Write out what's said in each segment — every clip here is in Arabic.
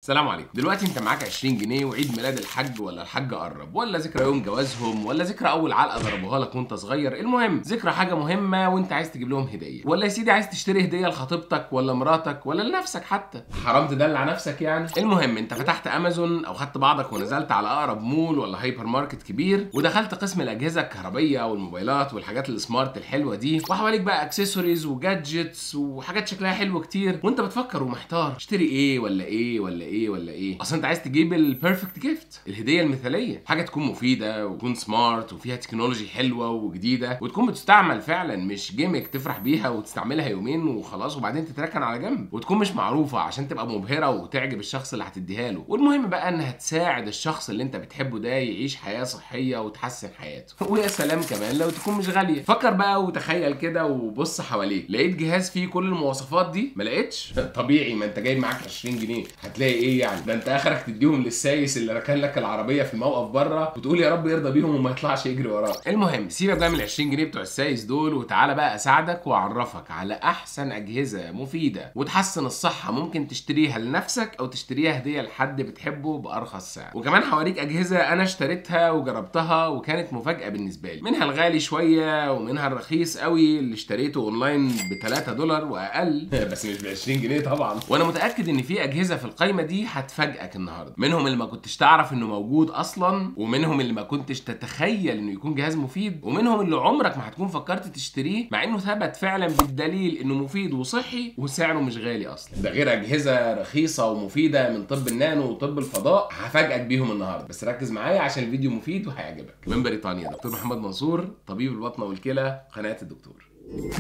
السلام عليكم. دلوقتي انت معاك 20 جنيه وعيد ميلاد الحاج ولا الحاجه قرب، ولا ذكرى يوم جوازهم، ولا ذكرى اول علقه ضربوها لك وانت صغير، المهم ذكرى حاجه مهمه وانت عايز تجيب لهم هديه، ولا يا سيدي عايز تشتري هديه لخطيبتك ولا مراتك ولا لنفسك حتى، حرام تدلع نفسك يعني. المهم انت فتحت امازون او خدت بعضك ونزلت على اقرب مول ولا هايبر ماركت كبير ودخلت قسم الاجهزه الكهربائيه والموبايلات والحاجات السمارت الحلوه دي، وحواليك بقى اكسسوارز وجادجتس وحاجات شكلها حلو كتير، وانت بتفكر ومحتار اشتري ايه ولا ايه ولا ايه ولا ايه. اصل انت عايز تجيب البيرفكت جيفت، الهديه المثاليه، حاجه تكون مفيده وتكون سمارت وفيها تكنولوجي حلوه وجديده وتكون بتستعمل فعلا، مش جيمك تفرح بيها وتستعملها يومين وخلاص وبعدين تتركن على جنب، وتكون مش معروفه عشان تبقى مبهره وتعجب الشخص اللي هتديها له، والمهم بقى انها تساعد الشخص اللي انت بتحبه ده يعيش حياه صحيه وتحسن حياته. ويا سلام كمان لو تكون مش غاليه. فكر بقى وتخيل كده وبص حواليك، لقيت جهاز فيه كل المواصفات دي؟ ما لقيتش؟ طبيعي، ما انت جايب معاك 20 جنيه هتلاقي ايه يعني؟ ده انت اخرك تديهم للسايس اللي ركن لك العربيه في الموقف بره وتقول يا رب يرضى بيهم وما يطلعش يجري وراك. المهم سيبك بقى من ال 20 جنيه بتوع السايس دول وتعالى بقى اساعدك واعرفك على احسن اجهزه مفيده وتحسن الصحه ممكن تشتريها لنفسك او تشتريها هديه لحد بتحبه بارخص سعر. وكمان حواليك اجهزه انا اشتريتها وجربتها وكانت مفاجاه بالنسبه لي، منها الغالي شويه ومنها الرخيص قوي اللي اشتريته اونلاين ب 3 دولار واقل بس مش ب 20 جنيه طبعا. وانا متاكد ان في اجهزه في القايمه دي هتفاجئك النهارده، منهم اللي ما كنتش تعرف انه موجود اصلا، ومنهم اللي ما كنتش تتخيل انه يكون جهاز مفيد، ومنهم اللي عمرك ما هتكون فكرت تشتريه مع انه ثبت فعلا بالدليل انه مفيد وصحي وسعره مش غالي اصلا. ده غير اجهزه رخيصه ومفيده من طب النانو وطب الفضاء هفاجئك بيهم النهارده، بس ركز معايا عشان الفيديو مفيد وهيعجبك. من بريطانيا دكتور محمد منصور، طبيب البطنه والكلى، قناه الدكتور.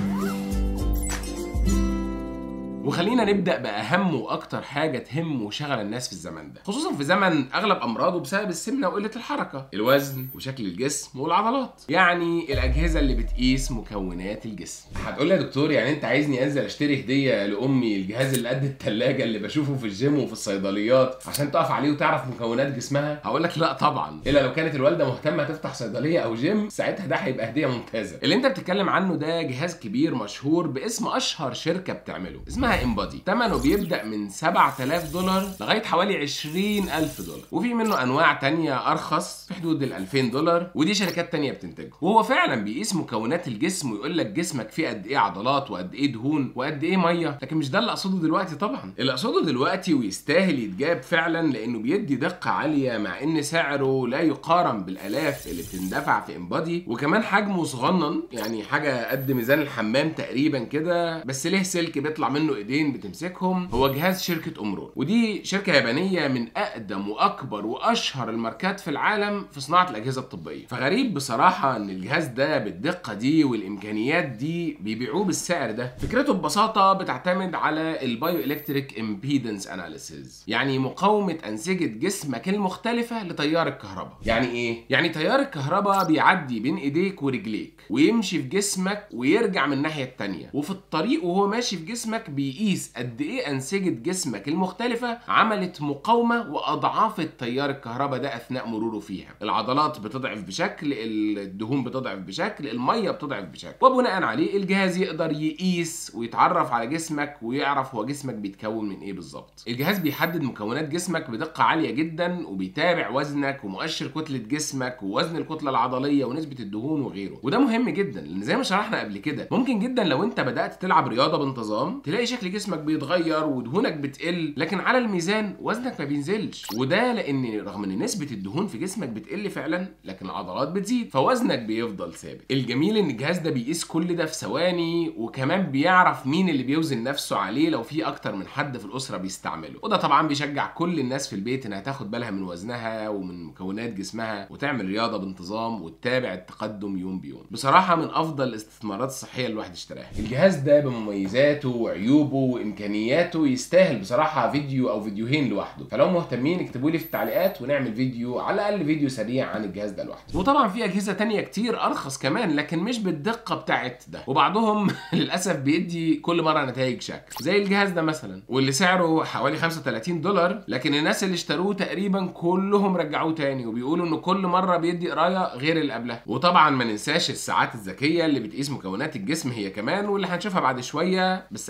وخلينا نبدأ بأهم وأكتر حاجة تهم وشغل الناس في الزمن ده، خصوصا في زمن أغلب أمراضه بسبب السمنة وقلة الحركة، الوزن وشكل الجسم والعضلات، يعني الأجهزة اللي بتقيس مكونات الجسم. هتقول لي يا دكتور يعني أنت عايزني أنزل أشتري هدية لأمي الجهاز اللي قد التلاجة اللي بشوفه في الجيم وفي الصيدليات عشان تقف عليه وتعرف مكونات جسمها؟ هقول لك لا طبعا، إلا لو كانت الوالدة مهتمة تفتح صيدلية أو جيم، ساعتها ده هيبقى هدية ممتازة. اللي أنت بتتكلم عنه ده جهاز كبير مشهور باسم أشهر شركة بتعمله، اسمها امبادي. ثمنه بيبدأ من 7000 دولار لغاية حوالي 20000 دولار، وفي منه أنواع تانية أرخص في حدود ال 2000 دولار، ودي شركات تانية بتنتجه. وهو فعلا بيقيس مكونات الجسم ويقول لك جسمك فيه قد إيه عضلات وقد إيه دهون وقد إيه مية، لكن مش ده اللي أقصده دلوقتي طبعا. اللي أقصده دلوقتي ويستاهل يتجاب فعلا لأنه بيدي دقة عالية مع إن سعره لا يقارن بالآلاف اللي بتندفع في امبادي، وكمان حجمه صغنن، يعني حاجة قد ميزان الحمام تقريبا كده، بس ليه سلك بيطلع منه إيدين بتمسكهم. هو جهاز شركة أمرور، ودي شركة يابانية من أقدم وأكبر وأشهر الماركات في العالم في صناعة الأجهزة الطبية. فغريب بصراحة إن الجهاز ده بالدقة دي والإمكانيات دي بيبيعوه بالسعر ده. فكرته ببساطة بتعتمد على البايو إلكتريك إمبيدنس أناليسيز، يعني مقاومة أنسجة جسمك المختلفة لتيار الكهرباء. يعني إيه؟ يعني تيار الكهرباء بيعدي بين إيديك ورجليك ويمشي في جسمك ويرجع من الناحية التانية، وفي الطريق وهو ماشي في جسمك بيقيس قد ايه انسجه جسمك المختلفه عملت مقاومه واضعاف التيار الكهرباء ده اثناء مروره فيها. العضلات بتضعف بشكل، الدهون بتضعف بشكل، الميه بتضعف بشكل، وبناء عليه الجهاز يقدر يقيس ويتعرف على جسمك ويعرف هو جسمك بيتكون من ايه بالظبط. الجهاز بيحدد مكونات جسمك بدقه عاليه جدا وبيتابع وزنك ومؤشر كتله جسمك ووزن الكتله العضليه ونسبه الدهون وغيره، وده مهم جدا لان زي ما شرحنا قبل كده ممكن جدا لو انت بدات تلعب رياضه بانتظام تلاقي شكل جسمك بيتغير ودهونك بتقل، لكن على الميزان وزنك ما بينزلش، وده لان رغم ان نسبه الدهون في جسمك بتقل فعلا لكن العضلات بتزيد فوزنك بيفضل ثابت. الجميل ان الجهاز ده بيقيس كل ده في ثواني، وكمان بيعرف مين اللي بيوزن نفسه عليه لو في اكتر من حد في الاسره بيستعمله، وده طبعا بيشجع كل الناس في البيت انها تاخد بالها من وزنها ومن مكونات جسمها وتعمل رياضه بانتظام وتتابع التقدم يوم بيوم. بصراحه من افضل الاستثمارات الصحيه اللي الواحد اشتراها. الجهاز ده بمميزاته وعيوبه وامكانياته يستاهل بصراحه فيديو او فيديوهين لوحده، فلو مهتمين اكتبوا لي في التعليقات ونعمل فيديو، على الاقل فيديو سريع عن الجهاز ده لوحده. وطبعا في اجهزه تانية كتير ارخص كمان لكن مش بالدقه بتاعت ده، وبعضهم للاسف بيدي كل مره نتائج شكل، زي الجهاز ده مثلا واللي سعره حوالي 35 دولار، لكن الناس اللي اشتروه تقريبا كلهم رجعوه تاني وبيقولوا انه كل مره بيدي قرايه غير اللي قبلها. وطبعا ما ننساش الساعات الذكيه اللي بتقيس مكونات الجسم هي كمان، واللي هنشوفها بعد شويه. بس قبل ما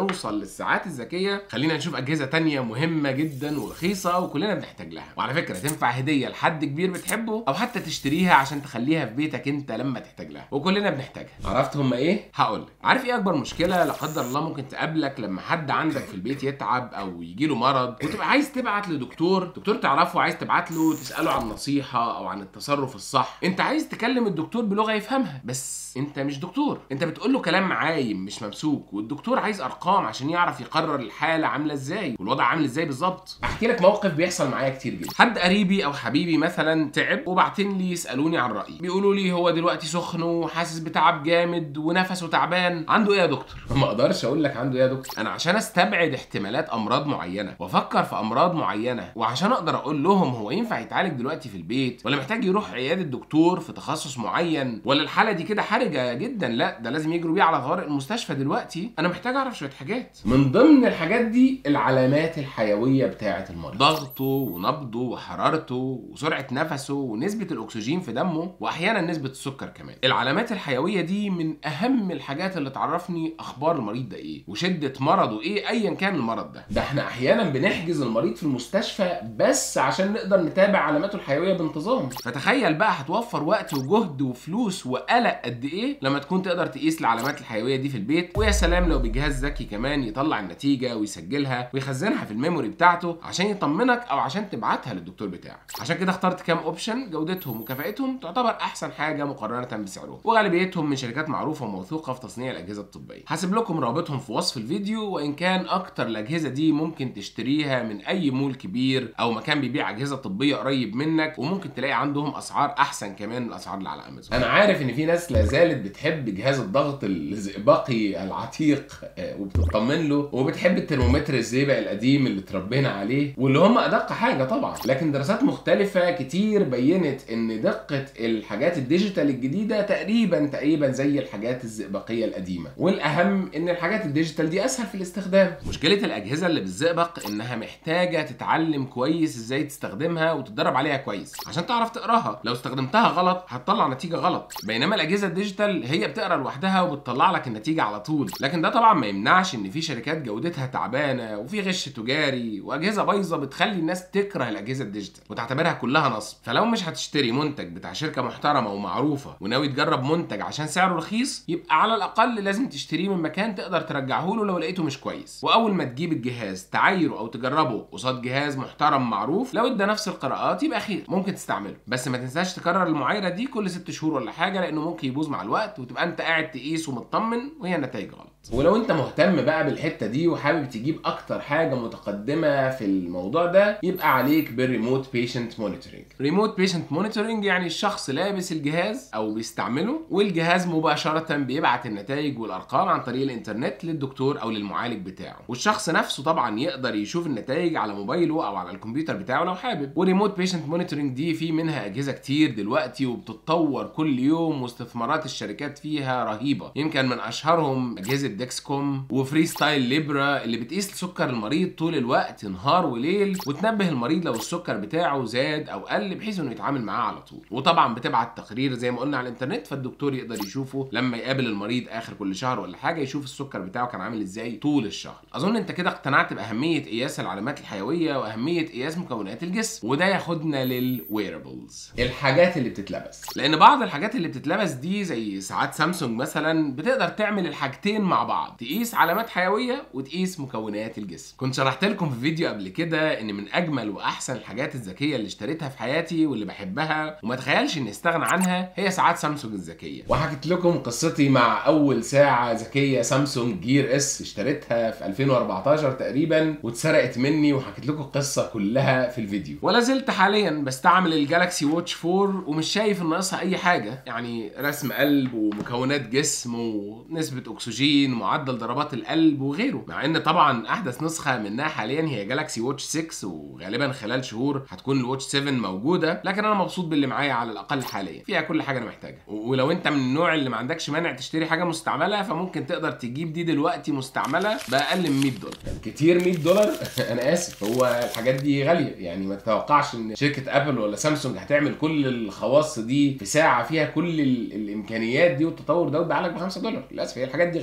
نوصل للساعات الذكيه خلينا نشوف اجهزه تانية مهمه جدا ورخيصه وكلنا بنحتاج لها، وعلى فكره تنفع هديه لحد كبير بتحبه او حتى تشتريها عشان تخليها في بيتك انت لما تحتاج لها، وكلنا بنحتاجها. عرفت هم ايه؟ هقول لك. عارف ايه اكبر مشكله لا قدر الله ممكن تقابلك لما حد عندك في البيت يتعب او يجي له مرض وتبقى عايز تبعت لدكتور تعرفه، عايز تبعت له تساله عن نصيحه او عن التصرف الصح، انت عايز تكلم الدكتور بلغه يفهمها، بس انت مش دكتور، انت بتقول له كلام عايم مش ممسوك، والدكتور عايز ارقام عشان يعرف يقرر الحاله عامله ازاي والوضع عامل ازاي بالظبط. احكي لك موقف بيحصل معايا كتير جدا. حد قريبي او حبيبي مثلا تعب وبعتين لي يسالوني عن رايي، بيقولوا لي هو دلوقتي سخن وحاسس بتعب جامد ونفسه تعبان، عنده ايه يا دكتور؟ ما اقدرش اقول لك عنده ايه يا دكتور، انا عشان استبعد احتمالات امراض معينه وافكر في امراض معينه، وعشان اقدر اقول لهم هو ينفع يتعالج دلوقتي في البيت ولا محتاج يروح عياده دكتور في تخصص معين، ولا الحاله دي كده حرجه جدا لا ده لازم يجروا بيه على طوارئ المستشفى دلوقتي، انا محتاج اعرف شويه حاجات. من ضمن الحاجات دي العلامات الحيويه بتاعه المريض، ضغطه ونبضه وحرارته وسرعه نفسه ونسبه الاكسجين في دمه واحيانا نسبه السكر كمان. العلامات الحيويه دي من اهم الحاجات اللي تعرفني اخبار المريض ده ايه وشده مرضه ايه ايا كان المرض ده احنا احيانا بنحجز المريض في المستشفى بس عشان نقدر نتابع علاماته الحيويه بانتظام. فتخيل بقى هتوفر وقت وجهد وفلوس وقلق قد ايه لما تكون تقدر تقيس العلامات الحيويه دي في البيت، ويا سلام لو بجهاز ذكي كمان يطلع النتيجه ويسجلها ويخزنها في الميموري بتاعته عشان يطمنك او عشان تبعتها للدكتور بتاعك. عشان كده اخترت كام اوبشن جودتهم وكفاءتهم تعتبر احسن حاجه مقارنه بسعرهم، وغالبيتهم من شركات معروفه وموثوقه في تصنيع الاجهزه الطبيه. هسيب لكم رابطهم في وصف الفيديو، وان كان اكتر الاجهزه دي ممكن تشتريها من اي مول كبير او مكان بيبيع اجهزه طبيه قريب منك، وممكن تلاقي عندهم اسعار احسن كمان من الاسعار اللي على امازون. انا عارف ان في ناس لا زالت بتحب جهاز الضغط الزئبقي العتيق وبتطمن له، وبتحب الترمومتر الزئبق القديم اللي اتربينا عليه واللي هم ادق حاجه طبعا، لكن دراسات مختلفه كتير بينت ان دقه الحاجات الديجيتال الجديده تقريبا زي الحاجات الزئبقيه القديمه، والاهم ان الحاجات الديجيتال دي اسهل في الاستخدام. مشكله الاجهزه اللي بالزئبق انها محتاجه تتعلم كويس ازاي تستخدمها وتتدرب عليها كويس عشان تعرف تقراها، لو استخدمتها غلط هتطلع نتيجه غلط، بينما الاجهزه الديجيتال هي بتقرا لوحدها وبتطلع لك النتيجه على طول. لكن ده طبعا ما يمنعش ان في شركات جودتها تعبانه وفي غش تجاري واجهزه بايظه بتخلي الناس تكره الاجهزه الديجيتال وتعتبرها كلها نصب. فلو مش هتشتري منتج بتاع شركه محترمه ومعروفه وناوي تجرب منتج عشان سعره رخيص، يبقى على الاقل لازم تشتريه من مكان تقدر ترجعه له لو لقيته مش كويس، واول ما تجيب الجهاز تعايره او تجربه قصاد جهاز محترم معروف، لو ادى نفس القراءات يبقى خير ممكن تستعمله، بس ما تنساش تكرر المعايره دي كل 6 شهور ولا حاجه، لانه ممكن يبوظ مع الوقت وتبقى انت قاعد تقيس ومطمن وهي النتائج غلط. ولو انت مهتم بقى بالحته دي وحابب تجيب اكتر حاجه متقدمه في الموضوع ده، يبقى عليك بالريموت بيشنت مونيتورنج. ريموت بيشنت مونيتورنج يعني الشخص لابس الجهاز او بيستعمله والجهاز مباشره بيبعت النتائج والارقام عن طريق الانترنت للدكتور او للمعالج بتاعه، والشخص نفسه طبعا يقدر يشوف النتائج على موبايله او على الكمبيوتر بتاعه لو حابب. وريموت بيشنت مونيتورنج دي في منها اجهزه كتير دلوقتي وبتتطور كل يوم، واستثمارات الشركات فيها رهيبه، يمكن من اشهرهم اجهزه ديكسكوم وفري ستايل ليبرا اللي بتقيس سكر المريض طول الوقت نهار وليل وتنبه المريض لو السكر بتاعه زاد او قل بحيث انه يتعامل معاه على طول، وطبعا بتبعت تقرير زي ما قلنا على الانترنت فالدكتور يقدر يشوفه لما يقابل المريض اخر كل شهر ولا حاجه، يشوف السكر بتاعه كان عامل ازاي طول الشهر. اظن انت كده اقتنعت باهميه قياس العلامات الحيويه واهميه قياس مكونات الجسم، وده ياخدنا للويربلز، الحاجات اللي بتتلبس، لان بعض الحاجات اللي بتتلبس دي زي ساعات سامسونج مثلا بتقدر تعمل الحاجتين مع بعض، تقيس علامات حيويه وتقيس مكونات الجسم. كنت شرحت لكم في فيديو قبل كده ان من اجمل واحسن الحاجات الذكيه اللي اشتريتها في حياتي واللي بحبها وما اتخيلش اني استغنى عنها هي ساعات سامسونج الذكيه، وحكيت لكم قصتي مع اول ساعه ذكيه سامسونج جير اس اشتريتها في 2014 تقريبا واتسرقت مني، وحكيت لكم القصه كلها في الفيديو. ولا زلت حاليا بستعمل الجالاكسي واتش 4 ومش شايف ان ناقصها اي حاجه، يعني رسم قلب ومكونات جسم ونسبه اكسجين ومعدل ضربات القلب وغيره، مع ان طبعا احدث نسخه منها حاليا هي جالاكسي واتش 6 وغالبا خلال شهور هتكون الواتش 7 موجوده، لكن انا مبسوط باللي معايا على الاقل حاليا، فيها كل حاجه انا محتاجها. ولو انت من النوع اللي ما عندكش مانع تشتري حاجه مستعمله فممكن تقدر تجيب دي دلوقتي مستعمله باقل من $100. كتير $100 انا اسف، هو الحاجات دي غاليه، يعني ما تتوقعش ان شركه ابل ولا سامسونج هتعمل كل الخواص دي في ساعه فيها كل الامكانيات دي والتطور ده وتبيع لك $5. للاسف هي الحاجات دي غاليه، بس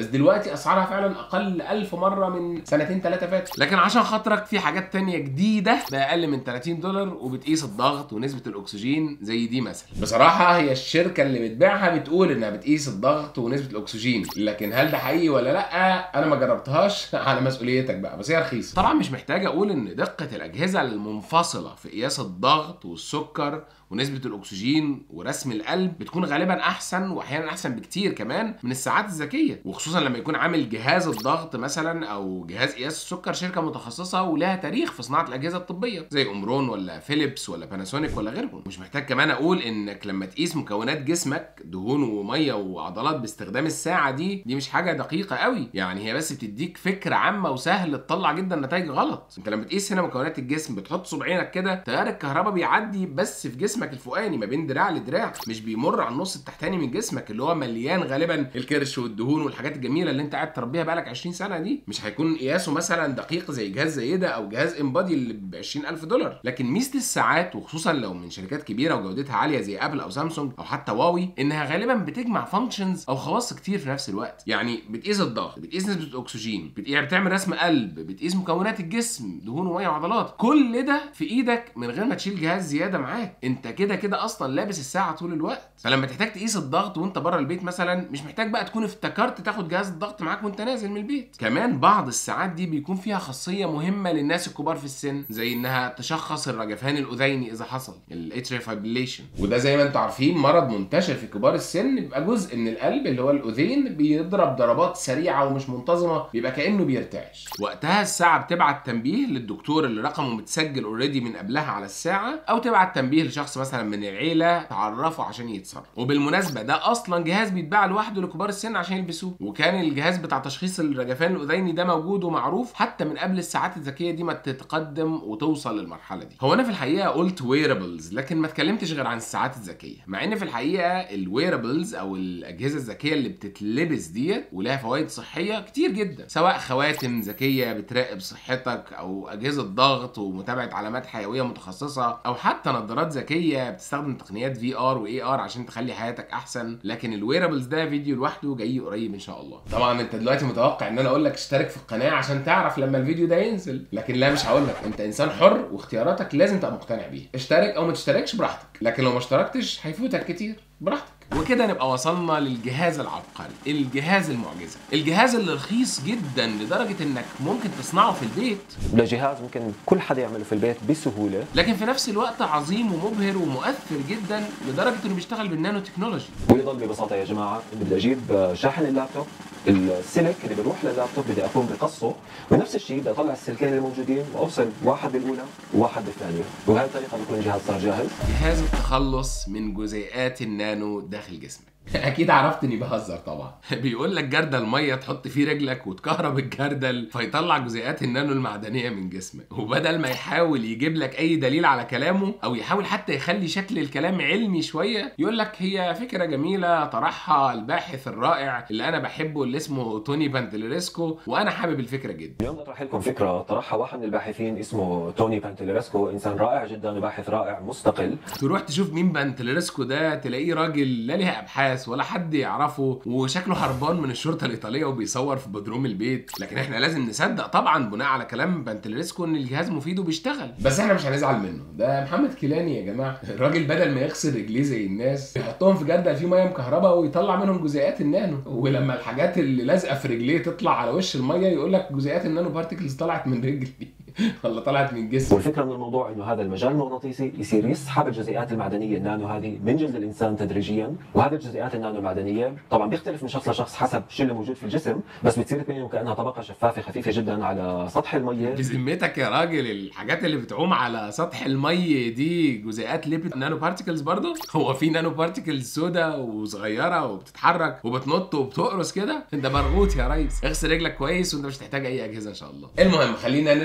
دلوقتي اسعارها فعلا اقل 1000 مره من سنتين 3 فاتوا. لكن عشان خاطرك في حاجات تانية جديده باقل من $30 وبتقيس الضغط ونسبه الاكسجين زي دي مثلا. بصراحه هي الشركه اللي بتبيعها بتقول انها بتقيس الضغط ونسبه الاكسجين، لكن هل ده حقيقي ولا لا انا ما جربتهاش على مسؤوليتك بقى، بس هي رخيصه. طبعا مش محتاج اقول ان دقه الاجهزه المنفصله في قياس الضغط والسكر ونسبة الأكسجين ورسم القلب بتكون غالبا أحسن، وأحيانا أحسن بكتير كمان من الساعات الذكية، وخصوصا لما يكون عامل جهاز الضغط مثلا أو جهاز قياس السكر شركة متخصصة ولها تاريخ في صناعة الأجهزة الطبية زي أومرون ولا فيليبس ولا باناسونيك ولا غيرهم. مش محتاج كمان أقول إنك لما تقيس مكونات جسمك دهون ومية وعضلات باستخدام الساعة دي مش حاجة دقيقة قوي، يعني هي بس بتديك فكرة عامة وسهل تطلع جدا نتائج غلط. أنت لما تقيس هنا مكونات الجسم بتحط صبعينك كده، تيار الكهرباء بيعدي بس في جسمك الفوقاني ما بين دراع لدراع، مش بيمر على النص التحتاني من جسمك اللي هو مليان غالبا الكرش والدهون والحاجات الجميله اللي انت قاعد تربيها بقالك 20 سنه دي. مش هيكون قياسه مثلا دقيق زي جهاز زي ده او جهاز امبادي اللي ب $20,000. لكن ميزه الساعات وخصوصا لو من شركات كبيره وجودتها عاليه زي ابل او سامسونج او حتى واوي، انها غالبا بتجمع فانكشنز او خواص كتير في نفس الوقت. يعني بتقيس الضغط، بتقيس نسبه الاكسجين، بتعمل رسم قلب، بتقيس مكونات الجسم دهون وميه وعضلات، كل ده في ايدك من غير ما تشيل جهاز زياده معاك. انت كده اصلا لابس الساعه طول الوقت، فلما تحتاج تقيس الضغط وانت بره البيت مثلا مش محتاج بقى تكون افتكرت تاخد جهاز الضغط معاك وانت نازل من البيت. كمان بعض الساعات دي بيكون فيها خاصيه مهمه للناس الكبار في السن، زي انها تشخص الرجفان الاذيني اذا حصل الاتريال فايبريليشن، وده زي ما انتم عارفين مرض منتشر في كبار السن، بيبقى جزء من القلب اللي هو الاذين بيضرب ضربات سريعه ومش منتظمه، بيبقى كانه بيرتعش. وقتها الساعه بتبعت تنبيه للدكتور اللي رقمه متسجل اوريدي من قبلها على الساعه، او تبعت تنبيه لشخص مثلا من العيله تعرفه عشان يتصرف. وبالمناسبه ده اصلا جهاز بيتباع لوحده لكبار السن عشان يلبسوه، وكان الجهاز بتاع تشخيص الرجفان الاذيني ده موجود ومعروف حتى من قبل الساعات الذكيه دي ما تتقدم وتوصل للمرحله دي. هو انا في الحقيقه قلت ويرابلز لكن ما اتكلمتش غير عن الساعات الذكيه، مع ان في الحقيقه الويرابلز او الاجهزه الذكيه اللي بتتلبس ديت ولها فوائد صحيه كتير جدا، سواء خواتم ذكيه بتراقب صحتك، او اجهزه ضغط ومتابعه علامات حيويه متخصصه، او حتى نظارات ذكيه بتستخدم تقنيات في ار واي ار عشان تخلي حياتك احسن. لكن الويرابلز ده فيديو لوحده جاي قريب ان شاء الله. طبعا انت دلوقتي متوقع ان انا اقول لك اشترك في القناه عشان تعرف لما الفيديو ده ينزل، لكن لا، مش هقول لك. انت انسان حر واختياراتك لازم تبقى مقتنع بيها. اشترك او ما تشتركش براحتك، لكن لو ما اشتركتش هيفوتك كتير براحتك. وكده نبقى وصلنا للجهاز العبقري، الجهاز المعجزه، الجهاز اللي رخيص جدا لدرجه انك ممكن تصنعه في البيت. ده جهاز ممكن كل حدا يعمله في البيت بسهوله، لكن في نفس الوقت عظيم ومبهر ومؤثر جدا لدرجه انه بيشتغل بالنانو تكنولوجي. ويضل ببساطه يا جماعه بدي اجيب شاحن اللابتوب، السلك اللي بيروح لللابتوب بدي اقوم بقصه، ونفس الشيء بدي اطلع السلكين الموجودين واوصل واحد بالاولى وواحد بالثانيه، وبهذه الطريقه بيكون الجهاز صار جاهز. جهاز التخلص من جزيئات النانو داخل جسمك. اكيد عرفت اني بهزر طبعا. بيقول لك جردل ميه تحط فيه رجلك وتكهرب الجردل فيطلع جزيئات النانو المعدنيه من جسمك، وبدل ما يحاول يجيب لك اي دليل على كلامه او يحاول حتى يخلي شكل الكلام علمي شويه، يقول لك هي فكره جميله طرحها الباحث الرائع اللي انا بحبه اللي اسمه توني بانتليرسكو، وانا حابب الفكره جدا. اليوم بطرح لكم فكره طرحها واحد من الباحثين اسمه توني بانتليرسكو، انسان رائع جدا وباحث رائع مستقل. تروح تشوف مين بانتليرسكو ده تلاقيه راجل لا ليها ابحاث ولا حد يعرفه، وشكله هربان من الشرطه الايطاليه وبيصور في بدروم البيت، لكن احنا لازم نصدق طبعا بناء على كلام بانتليرسكو ان الجهاز مفيد وبيشتغل. بس احنا مش هنزعل منه، ده محمد كيلاني يا جماعه. الراجل بدل ما يغسل رجليه زي الناس يحطهم في جردل فيه ميه مكهرباء ويطلع منهم جزيئات النانو، ولما الحاجات اللي لازقه في رجليه تطلع على وش الميه يقول لك جزيئات النانو بارتيكلز طلعت من رجلي ولا طلعت من جسمي. والفكره من الموضوع انه هذا المجال المغناطيسي يصير يسحب الجزيئات المعدنيه النانو هذه من جلد الانسان تدريجيا، وهذه الجزيئات النانو المعدنيه طبعا بيختلف من شخص لشخص حسب الشيء اللي موجود في الجسم، بس بتصير تبين وكانها طبقه شفافه خفيفه جدا على سطح الميه. بذمتك يا راجل الحاجات اللي بتعوم على سطح الميه دي جزيئات ليبيد نانو بارتيكلز برضه؟ هو في نانو بارتيكلز سودا وصغيره وبتتحرك وبتنط وبتقرص كده؟ انت مرغوط يا ريس، اغسل رجلك كويس وانت مش هتحتاج اي اجهزه ان شاء الله. المهم خلينا نرجع نشوف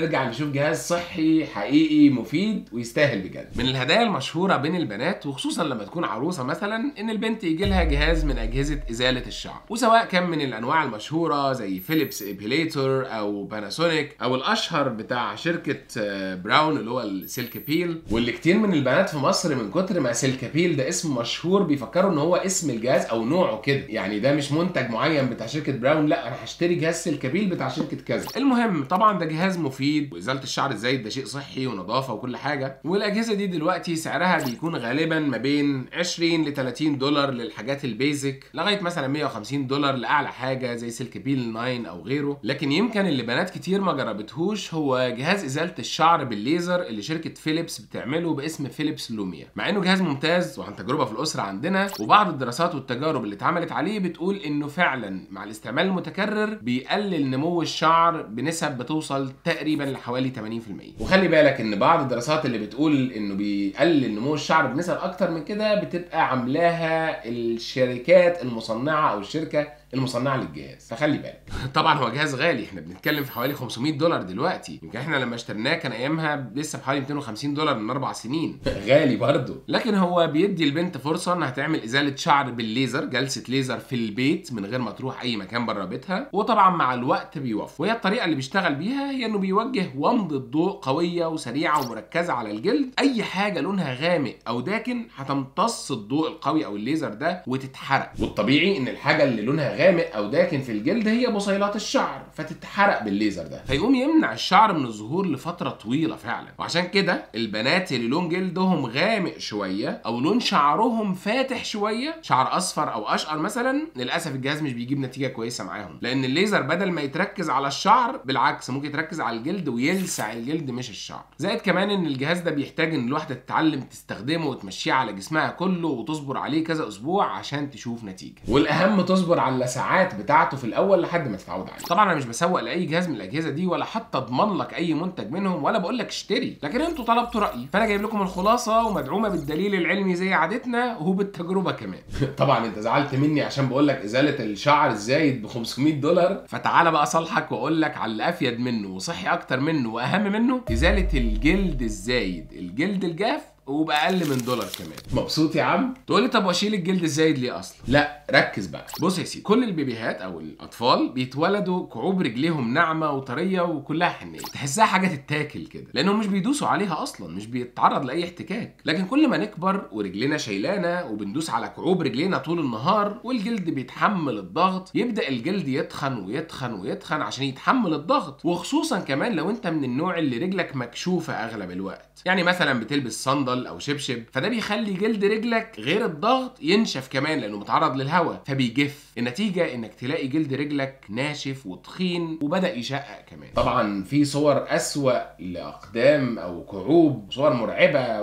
نشوف جهاز صحي حقيقي مفيد ويستاهل بجد. من الهدايا المشهوره بين البنات وخصوصا لما تكون عروسه مثلا ان البنت يجي لها جهاز من اجهزه ازاله الشعر، وسواء كان من الانواع المشهوره زي فيليبس ايبيليتور او باناسونيك او الاشهر بتاع شركه براون اللي هو السلك بيل، واللي كتير من البنات في مصر من كتر ما سلك بيل ده اسم مشهور بيفكروا ان هو اسم الجهاز او نوعه كده، يعني ده مش منتج معين بتاع شركه براون، لا انا هشتري جهاز سلك بيل بتاع شركه كذا. المهم طبعا ده جهاز مفيد وازاله الشعر الزايد ده شيء صحي ونظافه وكل حاجه، والاجهزه دي دلوقتي سعرها بيكون غالبا ما بين 20 ل 30 دولار للحاجات البيزك لغايه مثلا 150 دولار لاعلى حاجه زي سلك بيل 9 او غيره. لكن يمكن اللي بنات كتير ما جربتهوش هو جهاز ازاله الشعر بالليزر اللي شركه فيليبس بتعمله باسم فيليبس لوميا، مع انه جهاز ممتاز وعن تجربه في الاسره عندنا، وبعض الدراسات والتجارب اللي اتعملت عليه بتقول انه فعلا مع الاستعمال المتكرر بيقلل نمو الشعر بنسب بتوصل تقريبا لحوالي 80%. وخلي بالك ان بعض الدراسات اللي بتقول انه بيقلل نمو الشعر بنسب اكتر من كده بتبقى عاملاها الشركات المصنعه او الشركه المصنعه للجهاز، فخلي بالك. طبعا هو جهاز غالي، احنا بنتكلم في حوالي 500 دولار دلوقتي، يمكن احنا لما اشتريناه كان ايامها لسه بحوالي 250 دولار من 4 سنين غالي برضه. لكن هو بيدي البنت فرصه انها تعمل ازاله شعر بالليزر، جلسه ليزر في البيت من غير ما تروح اي مكان بره بيتها، وطبعا مع الوقت بيوفر. وهي الطريقه اللي بيشتغل بيها هي انه بيوجه ومضه ضوء قويه وسريعه ومركزه على الجلد، اي حاجه لونها غامق او داكن هتمتص الضوء القوي او الليزر ده وتتحرق، والطبيعي ان الحاجه اللي لونها غامق او داكن في الجلد هي بصيلات الشعر فتتحرق بالليزر ده، فيقوم يمنع الشعر من الظهور لفتره طويله فعلا. وعشان كده البنات اللي لون جلدهم غامق شويه او لون شعرهم فاتح شويه، شعر اصفر او اشقر مثلا، للاسف الجهاز مش بيجيب نتيجه كويسه معاهم، لان الليزر بدل ما يتركز على الشعر بالعكس ممكن يتركز على الجلد ويلسع الجلد مش الشعر. زائد كمان ان الجهاز ده بيحتاج ان الواحده تتعلم تستخدمه وتمشيه على جسمها كله وتصبر عليه كذا اسبوع عشان تشوف نتيجه، والاهم تصبر على اللسعات بتاعته في الاول لحد ما تتعود عليه. طبعا انا مش بسوق لاي جهاز من الاجهزه دي ولا حتى اضمن لك اي منتج منهم ولا بقول لك اشتري، لكن انتوا طلبتوا رايي فانا جايب لكم الخلاصه ومدعومه بالدليل العلمي زي عادتنا وبالتجربه كمان. طبعا انت زعلت مني عشان بقول لك ازاله الشعر الزايد ب 500 دولار، فتعالى بقى اصالحك واقول لك على اللي افيد منه وصحي اكتر منه واهم منه، ازاله الجلد الزايد، الجلد الجاف، وبأقل من دولار كمان. مبسوط يا عم؟ تقول لي طب واشيل الجلد الزايد ليه اصلا؟ لا ركز بقى. بص يا سيدي، كل البيبيهات او الاطفال بيتولدوا كعوب رجليهم ناعمه وطريه وكلها حنيه، تحسها حاجه تتاكل كده لانهم مش بيدوسوا عليها اصلا، مش بيتعرض لاي احتكاك. لكن كل ما نكبر ورجلنا شيلانه وبندوس على كعوب رجلينا طول النهار والجلد بيتحمل الضغط، يبدا الجلد يتخن ويتخن ويتخن عشان يتحمل الضغط، وخصوصا كمان لو انت من النوع اللي رجلك مكشوفه اغلب الوقت، يعني مثلا بتلبس صندل او شبشب، فده بيخلي جلد رجلك غير الضغط ينشف كمان لانه متعرض للهواء فبيجف. النتيجه انك تلاقي جلد رجلك ناشف وتخين وبدا يشقق كمان. طبعا في صور اسوأ لاقدام او كعوب، صور مرعبه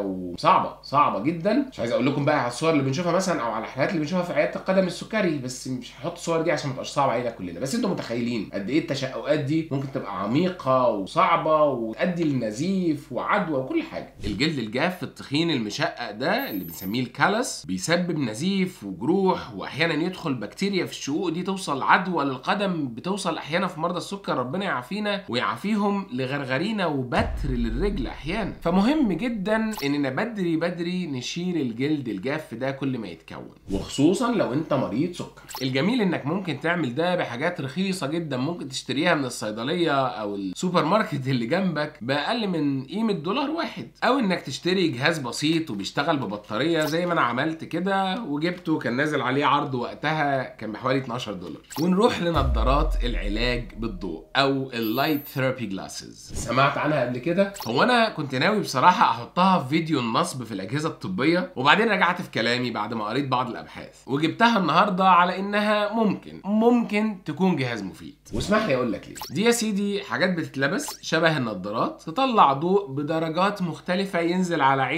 وصعبه جدا. مش عايز اقول لكم بقى على الصور اللي بنشوفها مثلا او على الحالات اللي بنشوفها في عياده القدم السكري، بس مش هحط الصور دي عشان ما تبقاش صعبه علينا كلنا، بس انتم متخيلين قد ايه التشققات دي ممكن تبقى عميقه وصعبه وتؤدي للنزيف وعدوى وكل حاجه. الجلد الجاف التخين المشقق ده اللي بنسميه الكالس بيسبب نزيف وجروح، واحيانا يدخل بكتيريا في الشقوق دي توصل عدوى للقدم، بتوصل احيانا في مرضى السكر ربنا يعافينا ويعافيهم لغرغرينه وبتر للرجل احيانا. فمهم جدا اننا بدري نشيل الجلد الجاف ده كل ما يتكون، وخصوصا لو انت مريض سكر. الجميل انك ممكن تعمل ده بحاجات رخيصه جدا ممكن تشتريها من الصيدليه او السوبر ماركت اللي جنبك باقل من قيمه دولار واحد، او انك تشتري جهاز بسيط وبيشتغل ببطاريه زي ما انا عملت كده وجبته، كان نازل عليه عرض وقتها كان بحوالي 12 دولار. ونروح لنظارات العلاج بالضوء او اللايت ثيرابي جلاسز، سمعت عنها قبل كده؟ هو انا كنت ناوي بصراحه احطها في فيديو النصب في الاجهزه الطبيه، وبعدين رجعت في كلامي بعد ما قريت بعض الابحاث وجبتها النهارده على انها ممكن تكون جهاز مفيد. واسمح لي اقول لك ليه. دي يا سيدي حاجات بتتلبس شبه النظارات تطلع ضوء بدرجات مختلفه ينزل على عينك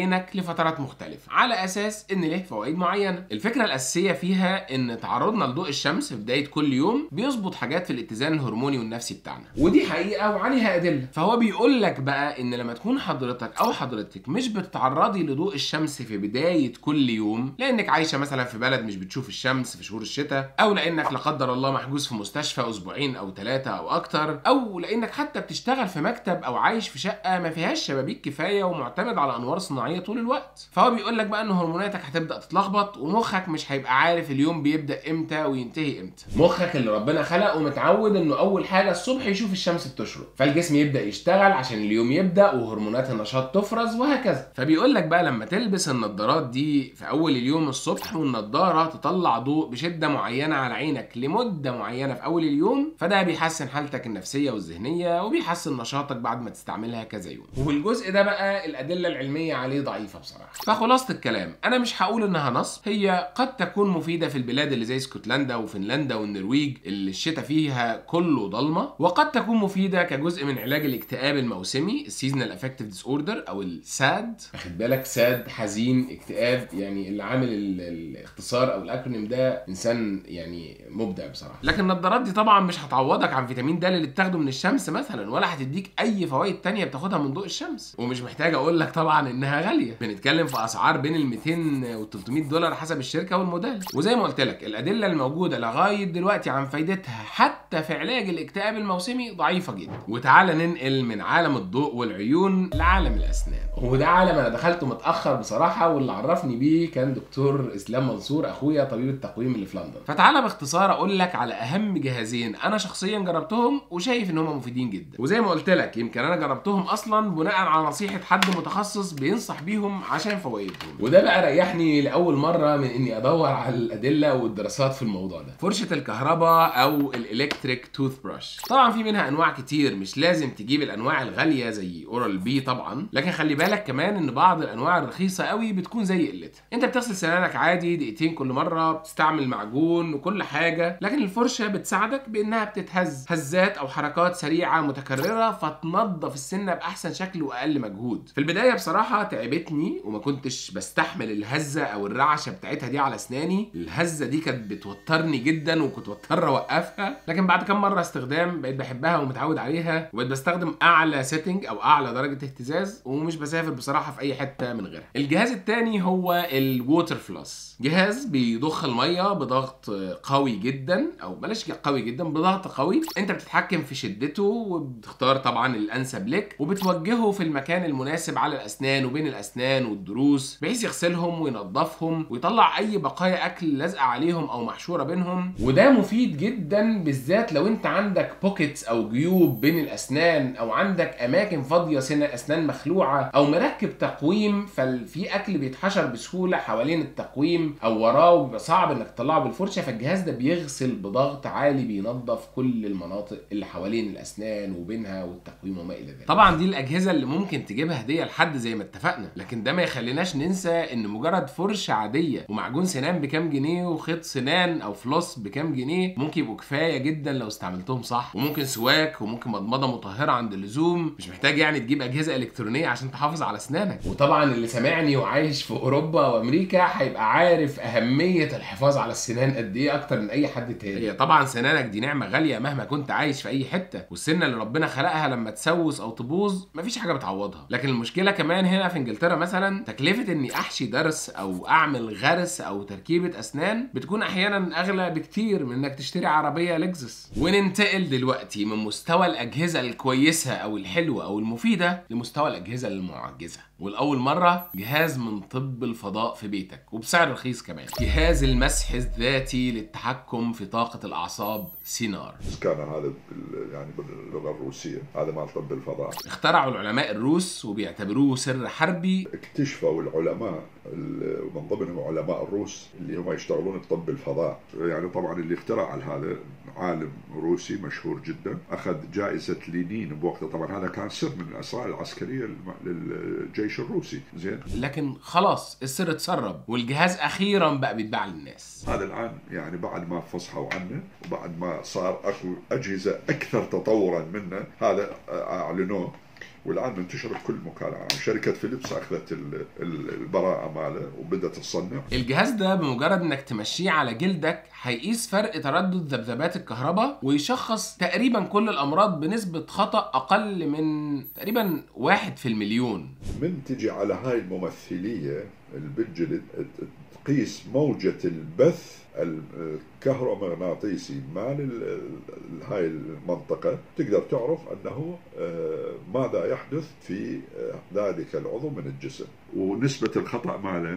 عينك لفترات مختلفة على اساس ان له فوائد معينة. الفكرة الاساسية فيها ان تعرضنا لضوء الشمس في بداية كل يوم بيظبط حاجات في الاتزان الهرموني والنفسي بتاعنا، ودي حقيقة وعليها ادلة. فهو بيقول لك بقى ان لما تكون حضرتك او حضرتك مش بتتعرضي لضوء الشمس في بداية كل يوم لانك عايشة مثلا في بلد مش بتشوف الشمس في شهور الشتاء، او لانك لا قدر الله محجوز في مستشفى اسبوعين او 3 او اكتر، او لانك حتى بتشتغل في مكتب او عايش في شقة ما فيهاش شبابيك كفاية ومعتمد على انوار صناعية طول الوقت، فهو بيقول لك بقى ان هرموناتك هتبدأ تتلخبط ومخك مش هيبقى عارف اليوم بيبدأ امتى وينتهي امتى. مخك اللي ربنا خلقه متعود انه اول حاجة الصبح يشوف الشمس بتشرق، فالجسم يبدأ يشتغل عشان اليوم يبدأ وهرمونات النشاط تفرز وهكذا. فبيقول لك بقى لما تلبس النضارات دي في اول اليوم الصبح والنضارة تطلع ضوء بشدة معينة على عينك لمدة معينة في اول اليوم، فده بيحسن حالتك النفسية والذهنية وبيحسن نشاطك بعد ما تستعملها كذا يوم. والجزء ده بقى الادلة العلمية عليه ضعيفة بصراحة. فخلاصة الكلام انا مش هقول انها نصب، هي قد تكون مفيدة في البلاد اللي زي اسكتلندا وفنلندا والنرويج اللي الشتاء فيها كله ضلمة، وقد تكون مفيدة كجزء من علاج الاكتئاب الموسمي السيزونال افكتيف ديس اوردر او الساد. واخد بالك؟ ساد حزين، اكتئاب، يعني اللي عامل الاختصار او الاكرونيم ده انسان يعني مبدع بصراحة. لكن النظارات دي طبعا مش هتعوضك عن فيتامين د اللي بتاخده من الشمس مثلا، ولا هتديك اي فوائد تانية بتاخدها من ضوء الشمس، ومش محتاج اقول لك طبعا انها غالية، بنتكلم في اسعار بين ال 200 و 300 دولار حسب الشركة والموديل. وزي ما قلت لك الادلة الموجودة لغاية دلوقتي عن فايدتها حتى في علاج الاكتئاب الموسمي ضعيفة جدا. وتعالى ننقل من عالم الضوء والعيون لعالم الاسنان، وده عالم انا دخلته متاخر بصراحه، واللي عرفني بيه كان دكتور اسلام منصور اخويا طبيب التقويم اللي في لندن. فتعالى باختصار اقول لك على اهم جهازين انا شخصيا جربتهم وشايف ان هم مفيدين جدا، وزي ما قلت لك يمكن انا جربتهم اصلا بناء على نصيحه حد متخصص بينصح بيهم عشان فوائدهم، وده بقى ريحني لاول مره من اني ادور على الادله والدراسات في الموضوع ده. فرشه الكهرباء او الالكتريك توث براش، طبعا في منها انواع كتير، مش لازم تجيب الانواع الغاليه زي اورال بي طبعا، لكن خلي بالك كمان ان بعض الانواع الرخيصه قوي بتكون زي قلتها. انت بتغسل سنانك عادي دقيقتين كل مره، بتستعمل معجون وكل حاجه، لكن الفرشه بتساعدك بانها بتتهز هزات او حركات سريعه متكرره فتنظف السنه باحسن شكل واقل مجهود. في البدايه بصراحه تعبتني وما كنتش بستحمل الهزه او الرعشه بتاعتها دي على اسناني، الهزه دي كانت بتوترني جدا وكنت بضطر اوقفها، لكن بعد كام مره استخدام بقيت بحبها ومتعود عليها، وبقيت بستخدم اعلى سيتنج او اعلى درجه اهتزاز، ومش بسافر بصراحه في اي حته من غيرها. الجهاز الثاني هو الووتر فلوس، جهاز بيضخ الميه بضغط قوي جدا، او بلاش قوي جدا، بضغط قوي. انت بتتحكم في شدته وبتختار طبعا الانسب لك، وبتوجهه في المكان المناسب على الاسنان وبين الاسنان والضروس بحيث يغسلهم وينظفهم ويطلع اي بقايا اكل لازقه عليهم او محشوره بينهم. وده مفيد جدا بالذات لو انت عندك بوكيتس او جيوب بين الاسنان، او عندك اماكن فاضيه اسنان مخلوعه، او مركب تقويم ففي اكل بيتحشر بسهوله حوالين التقويم او وراه وبيبقى صعب انك تطلعه بالفرشه، فالجهاز ده بيغسل بضغط عالي، بينظف كل المناطق اللي حوالين الاسنان وبينها والتقويم وما الى ذلك. طبعا دي الاجهزه اللي ممكن تجيبها هديه لحد زي ما اتفقنا، لكن ده ما يخليناش ننسى ان مجرد فرشه عاديه ومعجون سنان بكام جنيه وخيط سنان او فلوس بكام جنيه ممكن يبقوا كفايه جدا لو استعملتهم صح، وممكن سواك وممكن مضمضه مطهره عند اللزوم، مش محتاج يعني تجيب اجهزه الكترونيه عشان تحافظ على اسنانك. وطبعا اللي سامعني وعايش في اوروبا وامريكا هيبقى عارف اهميه الحفاظ على السنان قد ايه اكتر من اي حد تاني. هي طبعا سنانك دي نعمه غاليه مهما كنت عايش في اي حته، والسنه اللي ربنا خلقها لما تسوس او تبوظ مفيش حاجه بتعوضها. لكن المشكله كمان هنا في انجلترا مثلا تكلفه اني احشي ضرس او اعمل غرس او تركيبه اسنان بتكون احيانا اغلى بكتير من انك تشتري عربيه لكزس. وننتقل دلوقتي من مستوى الاجهزه الكويسه او الحلوه او المفيده لمستوى الاجهزه المعجزه، والاول مره جهاز من طب الفضاء في بيتك وبسعر رخيص كمان، جهاز المسح الذاتي للتحكم في طاقه الاعصاب سينار. كان هذا يعني باللغه الروسيه، هذا مال طب الفضاء. اخترعوا العلماء الروس وبيعتبروه سر حربي. اكتشفوا العلماء من ضمنهم علماء الروس اللي هم يشتغلون بطب الفضاء، يعني طبعا اللي اخترع هذا عالم روسي مشهور جدا، اخذ جائزه لينين بوقته، طبعا هذا كان سر من الاسرار العسكريه للجيش الروسي. زين، لكن خلاص السر اتسرب والجهاز اخيرا بقى بيتباع للناس. هذا الان يعني بعد ما فصحوا عنه وبعد ما صار اكو اجهزه اكثر تطورا منه، هذا اعلنوه والآن منتشر بكل مكان. شركة فيليبس أخذت البراءة ماله وبدأت تصنع. الجهاز ده بمجرد انك تمشيه على جلدك هيقيس فرق تردد ذبذبات الكهرباء ويشخص تقريبا كل الامراض بنسبة خطأ اقل من تقريبا 1 في المليون. من تجي على هاي الممثلية البتجلد تقيس موجة البث الكهرومغناطيسي مال هاي المنطقة، تقدر تعرف أنه ماذا يحدث في ذلك العضو من الجسم. ونسبة الخطأ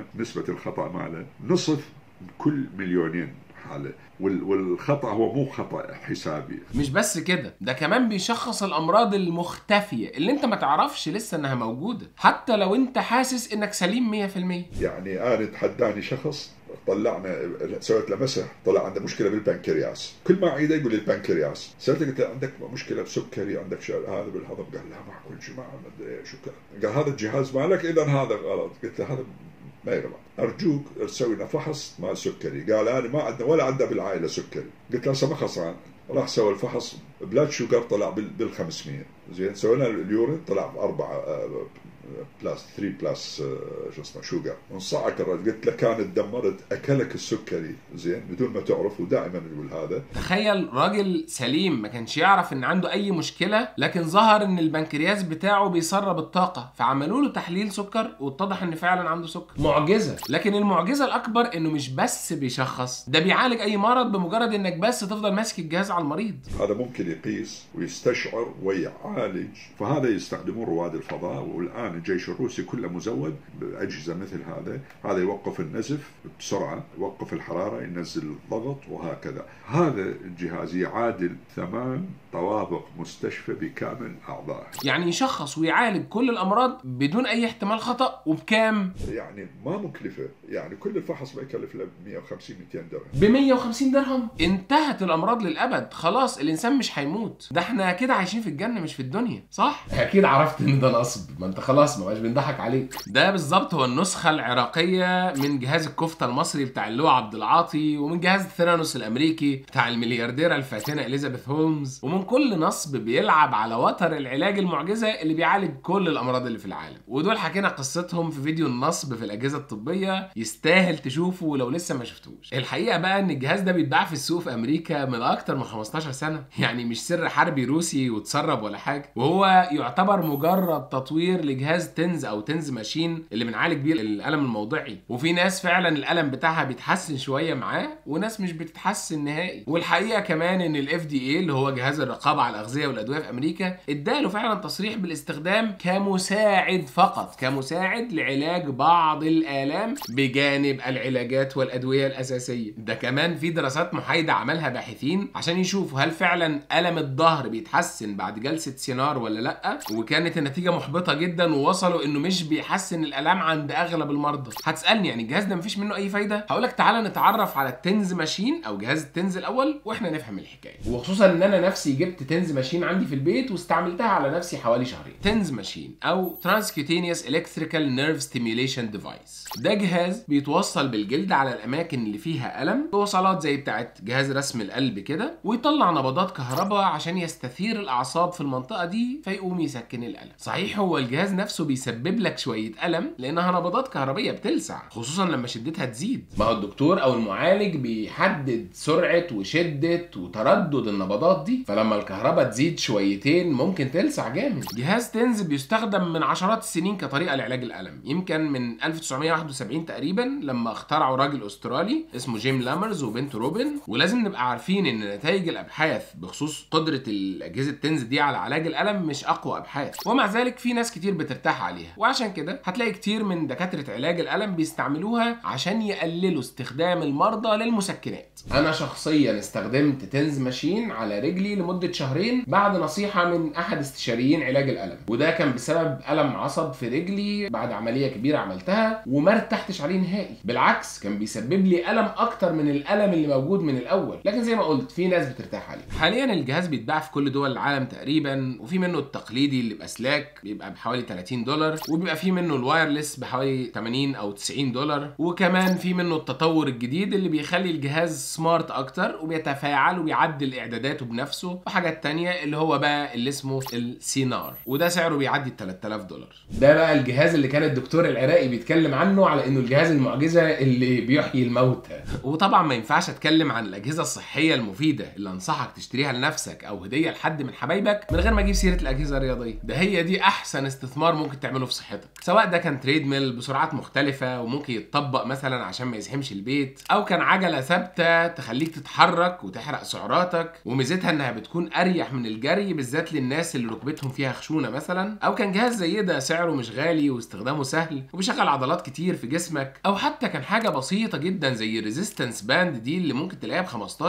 ماله نصف كل مليونين حالة، والخطأ هو مو خطأ حسابي. مش بس كده، ده كمان بيشخص الامراض المختفية اللي انت ما تعرفش لسه انها موجودة حتى لو انت حاسس انك سليم 100%. يعني انا تحداني شخص طلعنا سويت له مسح، طلع عنده مشكله بالبنكرياس، كل ما اعيده يقول لي البنكرياس. سالته قلت له عندك مشكله بسكري، عندك شيء هذا بالهضم؟ قال لا معقول شو ما شو قال هذا الجهاز مالك اذا هذا غلط. قلت له هذا ما يرضى، ارجوك تسوي لنا فحص مال سكري. قال انا ما عندنا ولا عندنا بالعائله سكري. قلت له هسه ما خسران. راح سوى الفحص، بلاد شوجر طلع بال500. زين سوينا اليورين طلع ب4 بلس شو اسمه شوجر. انصعك الرجل. قلت له كان تدمرت اكلك السكري زين بدون ما تعرف، ودائما نقول هذا. تخيل راجل سليم ما كانش يعرف ان عنده اي مشكله، لكن ظهر ان البنكرياس بتاعه بيسرب الطاقه، فعملوا له تحليل سكر واتضح ان فعلا عنده سكر. معجزه. لكن المعجزه الاكبر انه مش بس بيشخص، ده بيعالج اي مرض بمجرد انك بس تفضل ماسك الجهاز على المريض. هذا ممكن يقيس ويستشعر ويعالج، فهذا يستخدمون رواد الفضاء. والان الجيش الروسي كله مزود بأجهزة مثل هذا يوقف النزف بسرعة، يوقف الحرارة، ينزل الضغط وهكذا. هذا الجهاز يعادل 8 طوابق مستشفى بكامل أعضائه. يعني يشخص ويعالج كل الأمراض بدون أي احتمال خطأ، وبكام؟ يعني ما مكلفة، يعني كل الفحص ما يكلف له 150-200 درهم. ب 150 درهم انتهت الأمراض للأبد، خلاص الإنسان مش هيموت. ده احنا كده عايشين في الجنة مش في الدنيا، صح؟ أكيد عرفت إن ده نصب، ما أنت خلاص ما بقاش بنضحك عليك. ده بالظبط هو النسخة العراقية من جهاز الكفتة المصري بتاع اللواء عبد العاطي، ومن جهاز الثيرانوس الأمريكي بتاع المليارديرة الفاتنة إليزابيث هولمز، ومن كل نصب بيلعب على وتر العلاج المعجزة اللي بيعالج كل الأمراض اللي في العالم. ودول حكينا قصتهم في فيديو النصب في الأجهزة الطبية، يستاهل تشوفه ولو لسه ما شفتوش. الحقيقة بقى إن الجهاز ده بيتباع في السوق في أمريكا من أكتر من 15 سنة، يعني مش سر حربي روسي وتسرب ولا حاجة، وهو يعتبر مجرد تطوير لجهاز تنز أو تنز ماشين اللي بنعالج بيه الألم الموضعي. وفي ناس فعلا الألم بتاعها بيتحسن شوية معاه، وناس مش بتتحسن نهائي. والحقيقة كمان إن ال FDA اللي هو جهاز الرقابة على الأغذية والأدوية في أمريكا اداله فعلا تصريح بالاستخدام كمساعد فقط، كمساعد لعلاج بعض الآلام بجانب العلاجات والأدوية الأساسية. ده كمان في دراسات محايدة عملها باحثين عشان يشوفوا هل فعلا ألم الظهر بيتحسن بعد جلسة سينار ولا لأ، وكانت النتيجة محبطة جدا، ووصلوا إنه مش بيحسن الآلام عند أغلب المرضى. هتسألني يعني الجهاز ده مفيش منه أي فايدة؟ هقولك تعالى نتعرف على التنز ماشين أو جهاز التنز الأول وإحنا نفهم الحكاية. وخصوصا إن أنا نفسي جبت تنز ماشين عندي في البيت واستعملتها على نفسي حوالي شهرين. تنز ماشين أو ترانسكوتينيوس إلكتريكال نيرف ستيميوليشن ديفايس، ده جهاز بيتوصل بالجلد على الأماكن اللي فيها ألم بوصلات زي بتاعت جهاز رسم القلب كده، ويطلع نبضات كهرباء عشان يستثير الأعصاب في المنطقة دي فيقوم يسكن الألم. صحيح هو الجهاز نفسه بيسبب لك شوية ألم لأنها نبضات كهربية بتلسع، خصوصا لما شدتها تزيد. ما هو الدكتور أو المعالج بيحدد سرعة وشدة وتردد النبضات دي، فلما الكهرباء تزيد شويتين ممكن تلسع جامد. جهاز تنز بيستخدم من عشرات السنين كطريقة لعلاج الألم، يمكن من 1971 تقريبا لما اخترعوا راجل أسترالي اسمه جيم لامرز وبنته روبن. ولازم نبقى عارفين إن نتائج الأبحاث بخصوص قدرة الأجهزة تنز دي على علاج الألم مش أقوى أبحاث، ومع ذلك في ناس كتير بترتاح عليها، وعشان كده هتلاقي كتير من دكاترة علاج الألم بيستعملوها عشان يقللوا استخدام المرضى للمسكنات. أنا شخصيا استخدمت تنز ماشين على رجلي لمدة شهرين بعد نصيحة من أحد استشاريين علاج الألم، وده كان بسبب ألم عصب في رجلي بعد عملية كبيرة عملتها وما ارتحتش عليه نهائي، بالعكس كان بيسبب لي ألم أكتر من الألم اللي موجود من الأول، لكن زي ما قلت في ناس بترتاح عليه. حاليا الجهاز بيتباع في كل دول العالم تقريبا، وفي منه التقليدي اللي بأسلاك بيبقى بحوالي $30 $30، وبيبقى فيه منه الوايرلس بحوالي 80 او $90، وكمان في منه التطور الجديد اللي بيخلي الجهاز سمارت اكتر وبيتفاعل وبيعدل اعداداته بنفسه، وحاجات تانية اللي هو بقى اللي اسمه السينار، وده سعره بيعدي $3000. ده بقى الجهاز اللي كان الدكتور العراقي بيتكلم عنه على انه الجهاز المعجزه اللي بيحيي الموتى. وطبعا ما ينفعش اتكلم عن الاجهزه الصحيه المفيده اللي انصحك تشتريها لنفسك او هديه لحد من حبايبك من غير ما اجيب سيره الاجهزه الرياضيه. ده هي دي احسن استثمار ممكن تعمله في صحتك، سواء ده كان تريد ميل بسرعات مختلفه وممكن يتطبق مثلا عشان ما يزحمش البيت، او كان عجله ثابته تخليك تتحرك وتحرق سعراتك وميزتها انها بتكون اريح من الجري بالذات للناس اللي ركبتهم فيها خشونه مثلا، او كان جهاز زي ده سعره مش غالي واستخدامه سهل وبيشغل عضلات كتير في جسمك، او حتى كان حاجه بسيطه جدا زي الريزيستنس باند دي اللي ممكن تلاقيها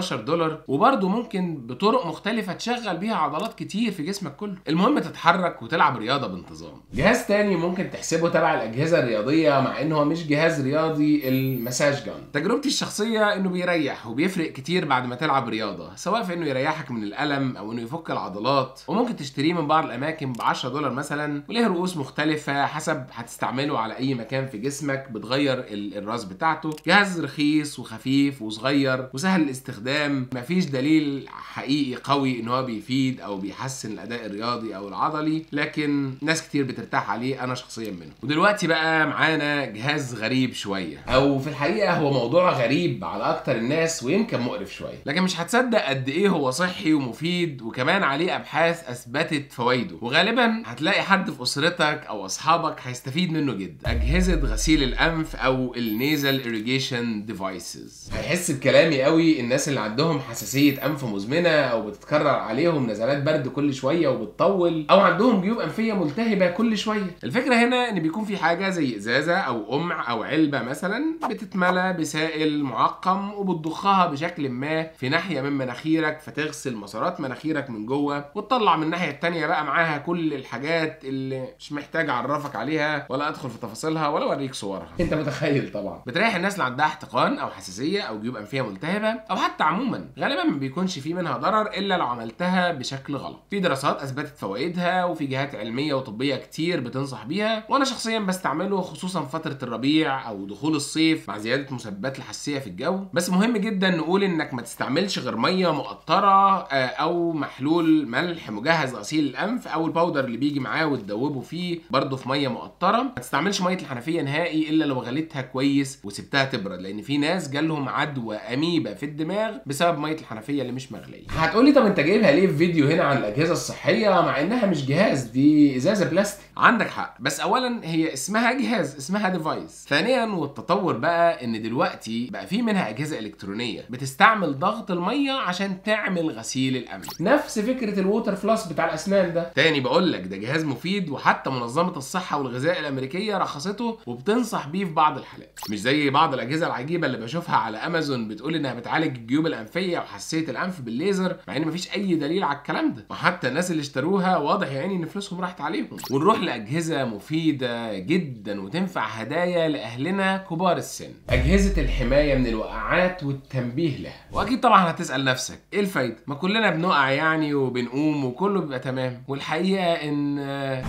$15 وبرده ممكن بطرق مختلفه تشغل بيها عضلات كتير في جسمك كله. المهم تتحرك وتلعب رياضه بانتظام. جهاز تاني ممكن تحسبه تبع الاجهزه الرياضيه مع انه هو مش جهاز رياضي، المساج جان. تجربتي الشخصيه انه بيريح وبيفرق كتير بعد ما تلعب رياضه، سواء في انه يريحك من الالم او انه يفك العضلات، وممكن تشتريه من بعض الاماكن ب$10 مثلا، وليه رؤوس مختلفه حسب هتستعمله على اي مكان في جسمك، بتغير الراس بتاعته. جهاز رخيص وخفيف وصغير وسهل الاستخدام، مفيش دليل حقيقي قوي ان هو بيفيد او بيحسن الاداء الرياضي او العضلي، لكن ناس كتير بترتاح عليه، انا شخصيا منه. ودلوقتي بقى معانا جهاز غريب شويه، او في الحقيقه هو موضوع غريب على اكتر الناس ويمكن مقرف شويه، لكن مش هتصدق قد ايه هو صحي ومفيد، وكمان عليه ابحاث اثبتت فوائده، وغالبا هتلاقي حد في اسرتك او اصحابك هيستفيد منه جدا. اجهزه غسيل الانف او النيزل إيريجيشن ديفايسز. هيحس بكلامي قوي الناس اللي عندهم حساسيه انف مزمنه او بتتكرر عليهم نزلات برد كل شويه وبتطول، او عندهم جيوب انفيه ملتهبه كل شويه. الفكره هنا ان بيكون في حاجه زي ازازه او قمع او علبه مثلا بتتملى بسائل معقم وبتضخها بشكل ما في ناحيه من مناخيرك، فتغسل مسارات مناخيرك من جوه وتطلع من الناحيه الثانيه بقى معاها كل الحاجات اللي مش محتاج اعرفك عليها ولا ادخل في تفاصيلها ولا اوريك صورها. انت متخيل طبعا. بتريح الناس اللي عندها احتقان او حساسيه او جيوب انفيه ملتهبه، او حتى عموما غالبا ما بيكونش في منها ضرر الا لو عملتها بشكل غلط. في دراسات اثبتت فوائدها وفي جهات علميه وطبيه كتير بتنصح بيها، وانا شخصيا بستعمله خصوصا فتره الربيع او دخول الصيف مع زياده مسببات الحساسيه في الجو. بس مهم جدا نقول انك ما تستعملش غير ميه مقطره او محلول ملح مجهز غسيل الانف، او الباودر اللي بيجي معاه وتدوبه فيه برده في ميه مقطره. ما تستعملش ميه الحنفيه نهائي الا لو غليتها كويس وسبتها تبرد، لان في ناس جالهم عدوى اميبا في الدماغ بسبب ميه الحنفيه اللي مش مغليه. هتقولي طب انت جايبها ليه في فيديو هنا عن الاجهزه الصحيه مع انها مش جهاز، دي ازازه بلاستيك؟ عندك حق، بس اولا هي اسمها جهاز، اسمها ديفايس. ثانيا والتطور بقى ان دلوقتي بقى في منها اجهزه الكترونيه بتستعمل ضغط الميه عشان تعمل غسيل الانف، نفس فكره الووتر فلاس بتاع الاسنان ده. تاني بقول لك ده جهاز مفيد، وحتى منظمه الصحه والغذاء الامريكيه رخصته وبتنصح بيه في بعض الحالات، مش زي بعض الاجهزه العجيبه اللي بشوفها على امازون بتقول انها بتعالج الجيوب الانفيه وحساسيه الانف بالليزر، مع ان مفيش اي دليل على الكلام ده، وحتى الناس اللي اشتروها واضح يعني ان فلوسهم راحت عليهم. ونروح لاجهزه مفيده جدا وتنفع هدايا لاهلنا كبار السن، اجهزه الحمايه من الوقعات والتنبيه لها. واكيد طبعا هتسال نفسك ايه الفايده؟ ما كلنا بنقع يعني وبنقوم وكله بيبقى تمام، والحقيقه ان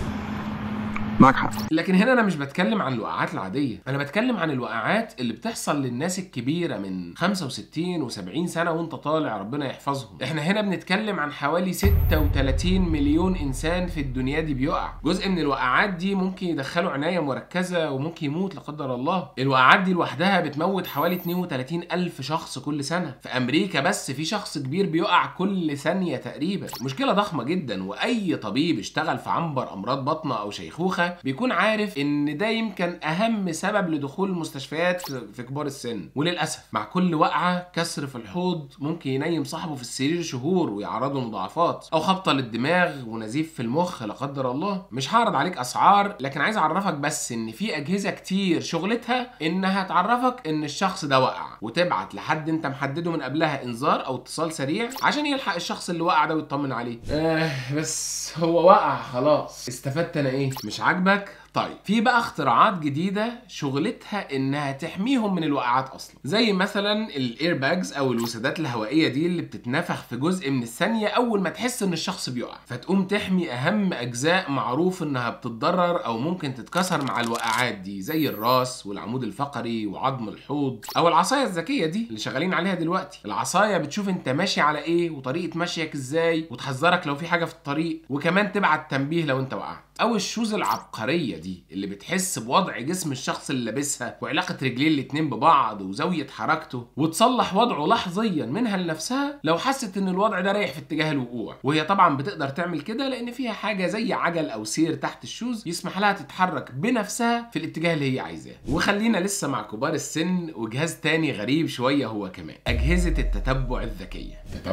معك حق. لكن هنا انا مش بتكلم عن الوقعات العاديه، انا بتكلم عن الوقعات اللي بتحصل للناس الكبيره من 65 و70 سنه وانت طالع، ربنا يحفظهم. احنا هنا بنتكلم عن حوالي 36 مليون انسان في الدنيا دي بيقع. جزء من الوقعات دي ممكن يدخلوا عنايه مركزه وممكن يموت لا قدر الله. الوقعات دي لوحدها بتموت حوالي 32 الف شخص كل سنه. في امريكا بس في شخص كبير بيقع كل ثانيه تقريبا. مشكله ضخمه جدا، واي طبيب اشتغل في عنبر امراض بطنه او شيخوخه بيكون عارف ان ده يمكن اهم سبب لدخول المستشفيات في كبار السن. وللاسف مع كل وقعه كسر في الحوض ممكن ينيم صاحبه في السرير شهور ويعرضه لمضاعفات، او خبطه للدماغ ونزيف في المخ لا قدر الله. مش هعرض عليك اسعار، لكن عايز اعرفك بس ان في اجهزه كتير شغلتها انها تعرفك ان الشخص ده وقع، وتبعت لحد انت محدده من قبلها انذار او اتصال سريع عشان يلحق الشخص اللي وقع ده ويطمن عليه. بس هو وقع خلاص، استفدت انا ايه؟ مش عاجبك؟ طيب في بقى اختراعات جديده شغلتها انها تحميهم من الوقعات اصلا، زي مثلا الايرباجز او الوسادات الهوائيه دي اللي بتتنفخ في جزء من الثانيه اول ما تحس ان الشخص بيقع، فتقوم تحمي اهم اجزاء معروف انها بتتضرر او ممكن تتكسر مع الوقعات دي، زي الراس والعمود الفقري وعظم الحوض، او العصايه الذكيه دي اللي شغالين عليها دلوقتي. العصايه بتشوف انت ماشي على ايه وطريقه مشيك ازاي وتحذرك لو في حاجه في الطريق، وكمان تبعت تنبيه لو انت وقعت. او الشوز العبقريه دي اللي بتحس بوضع جسم الشخص اللي لابسها وعلاقه رجليه الاتنين ببعض وزاويه حركته، وتصلح وضعه لحظيا منها لنفسها لو حست ان الوضع ده رايح في اتجاه الوقوع. وهي طبعا بتقدر تعمل كده لان فيها حاجه زي عجل او سير تحت الشوز يسمح لها تتحرك بنفسها في الاتجاه اللي هي عايزاه. وخلينا لسه مع كبار السن وجهاز تاني غريب شويه هو كمان، اجهزه التتبع الذكيه.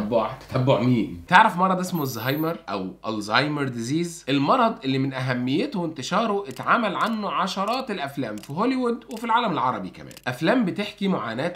تتبع مين؟ تعرف مرض اسمه الزهايمر او الزهايمر ديزيز؟ المرض اللي من اهميته وانتشاره اتعمل عنه عشرات الافلام في هوليوود وفي العالم العربي كمان، افلام بتحكي معاناه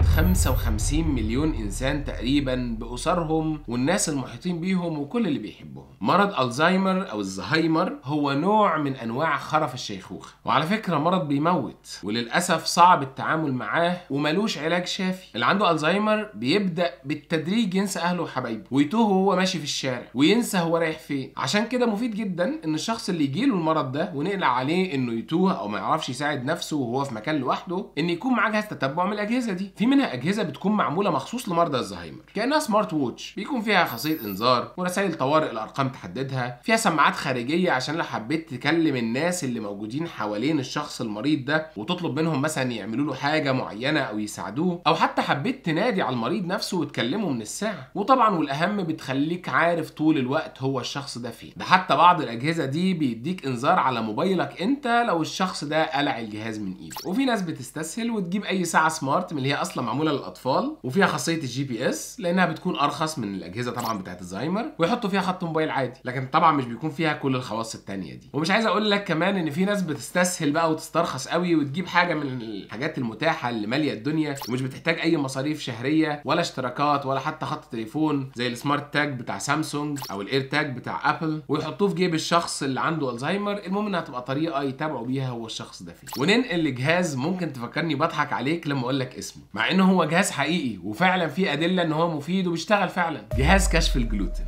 55 مليون انسان تقريبا باسرهم والناس المحيطين بيهم وكل اللي بيحبهم. مرض الزهايمر او الزهايمر هو نوع من انواع خرف الشيخوخه، وعلى فكره مرض بيموت وللاسف صعب التعامل معاه وملوش علاج شافي. اللي عنده الزهايمر بيبدا بالتدريج ينسى اهله وحبايبه ويتوه وهو ماشي في الشارع وينسى هو رايح فين. عشان كده مفيد جدا ان الشخص اللي يجيله المرض ده ونقلق عليه انه يتوه او ما يعرفش يساعد نفسه وهو في مكان لوحده، ان يكون معاه جهاز تتبع من الاجهزه دي. في منها اجهزه بتكون معموله مخصوص لمرضى الزهايمر كانها سمارت ووتش، بيكون فيها خاصيه انذار ورسائل طوارئ الارقام تحددها، فيها سماعات خارجيه عشان لو حبيت تكلم الناس اللي موجودين حوالين الشخص المريض ده وتطلب منهم مثلا يعملوا له حاجه معينه او يساعدوه، او حتى حبيت تنادي على المريض نفسه وتكلمه من الساعه. وطبعا والاهم بتخليك عارف طول الوقت هو الشخص ده فين. ده حتى بعض الاجهزه دي بيديك انذار على موبايلك انت لو الشخص ده قلع الجهاز من ايده. وفي ناس بتستسهل وتجيب اي ساعه سمارت من اللي هي اصلا معموله للاطفال وفيها خاصيه الجي بي اس لانها بتكون ارخص من الاجهزه طبعا بتاعت الزهايمر، ويحطوا فيها خط موبايل عادي، لكن طبعا مش بيكون فيها كل الخواص التانية دي. ومش عايز اقول لك كمان ان في ناس بتستسهل بقى وتسترخص قوي وتجيب حاجه من الحاجات المتاحه اللي ماليه الدنيا ومش بتحتاج اي مصاريف شهريه ولا اشتراكات ولا حتى خط تليفون، زي السمارت تاج بتاع سامسونج او الاير تاج بتاع ابل، ويحطوه في جيب الشخص اللي عنده الزهايمر. المهم انها تبقى طريقه يتابعوا بيها هو الشخص ده فين. وننقل لجهاز ممكن تفكرني بضحك عليك لما اقول لك اسمه، مع انه هو جهاز حقيقي وفعلا فيه ادله ان هو مفيد وبيشتغل فعلا. جهاز كشف الجلوتين.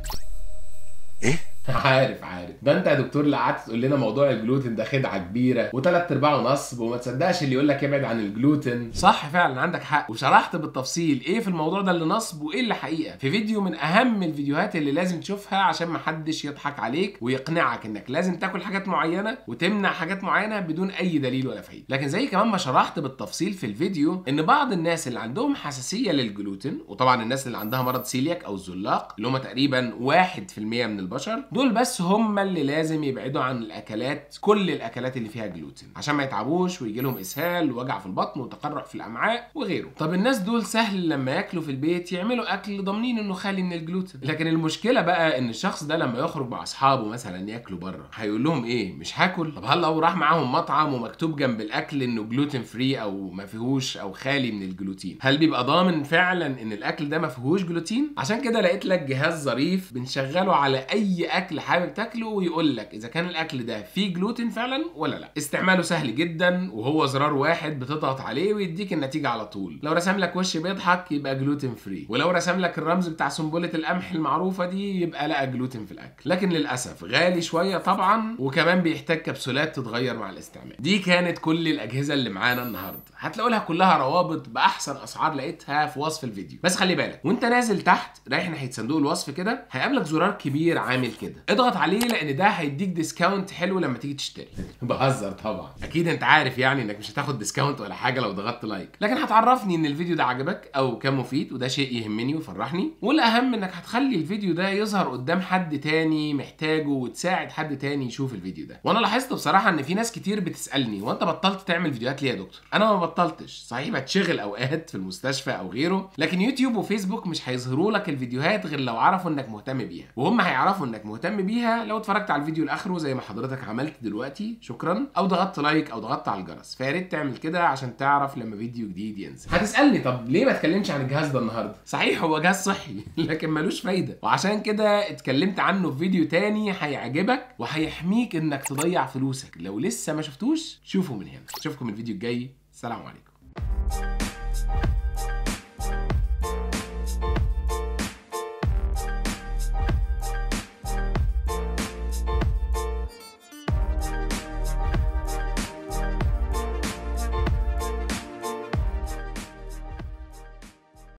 ايه؟ عارف ده انت يا دكتور اللي قعدت تقول لنا موضوع الجلوتين ده خدعه كبيره وثلاث ارباعه نصب وما تصدقش اللي يقول لك ابعد عن الجلوتين. صح فعلا عندك حق، وشرحت بالتفصيل ايه في الموضوع ده اللي نصب وايه اللي حقيقه في فيديو من اهم الفيديوهات اللي لازم تشوفها عشان ما حدش يضحك عليك ويقنعك انك لازم تاكل حاجات معينه وتمنع حاجات معينه بدون اي دليل ولا فايده. لكن زي كمان ما شرحت بالتفصيل في الفيديو ان بعض الناس اللي عندهم حساسيه للجلوتين، وطبعا الناس اللي عندها مرض سيلياك او الزلاق اللي هم تقريبا 1% من البشر دول بس هم اللي لازم يبعدوا عن الاكلات، كل الاكلات اللي فيها جلوتين، عشان ما يتعبوش ويجي لهم اسهال ووجع في البطن وتقرح في الامعاء وغيره. طب الناس دول سهل لما ياكلوا في البيت يعملوا اكل ضامنين انه خالي من الجلوتين، لكن المشكله بقى ان الشخص ده لما يخرج مع اصحابه مثلا ياكلوا بره هيقول لهم ايه؟ مش هاكل. طب هل لو راح معاهم مطعم ومكتوب جنب الاكل انه جلوتين فري او ما فيهوش او خالي من الجلوتين، هل بيبقى ضامن فعلا ان الاكل ده ما فيهوش جلوتين؟ عشان كده لقيت لك جهاز ظريف بنشغله على اي اكل حابب تاكله ويقول لك اذا كان الاكل ده فيه جلوتين فعلا ولا لا. استعماله سهل جدا وهو زرار واحد بتضغط عليه ويديك النتيجه على طول. لو رسم لك وش بيضحك يبقى جلوتين فري، ولو رسم لك الرمز بتاع سنبله القمح المعروفه دي يبقى لا جلوتين في الاكل. لكن للاسف غالي شويه طبعا، وكمان بيحتاج كبسولات تتغير مع الاستعمال. دي كانت كل الاجهزه اللي معانا النهارده، هتلاقوا لها كلها روابط باحسن اسعار لقيتها في وصف الفيديو. بس خلي بالك وانت نازل تحت رايح ناحيه صندوق الوصف كده هيقابلك زرار كبير عامل كده، اضغط عليه لان ده هيديك ديسكاونت حلو لما تيجي تشتري. بهزر طبعا، اكيد انت عارف يعني انك مش هتاخد ديسكاونت ولا حاجه لو ضغطت لايك، لكن هتعرفني ان الفيديو ده عجبك او كان مفيد، وده شيء يهمني ويفرحني. والاهم انك هتخلي الفيديو ده يظهر قدام حد تاني محتاجه وتساعد حد تاني يشوف الفيديو ده. وانا لاحظت بصراحه ان في ناس كتير بتسالني وانت بطلت تعمل فيديوهات ليه يا دكتور؟ انا ما بطلتش. صحيح بتشغل اوقات في المستشفى او غيره، لكن يوتيوب وفيسبوك مش هيظهروا لك الفيديوهات غير لو عرفوا انك مهتم بيها، وهم هيعرفوا انك مهتم بيها لو اتفرجت على الفيديو لاخره زي ما حضرتك عملت دلوقتي، شكرا، او ضغطت لايك او ضغطت على الجرس. فيا ريت تعمل كده عشان تعرف لما فيديو جديد ينزل. هتسالني طب ليه ما اتكلمش عن الجهاز ده النهارده؟ صحيح هو جهاز صحي لكن ملوش فايده، وعشان كده اتكلمت عنه في فيديو تاني هيعجبك وهيحميك انك تضيع فلوسك. لو لسه ما شفتوش شوفه من هنا. اشوفكم الفيديو الجاي، سلام عليكم.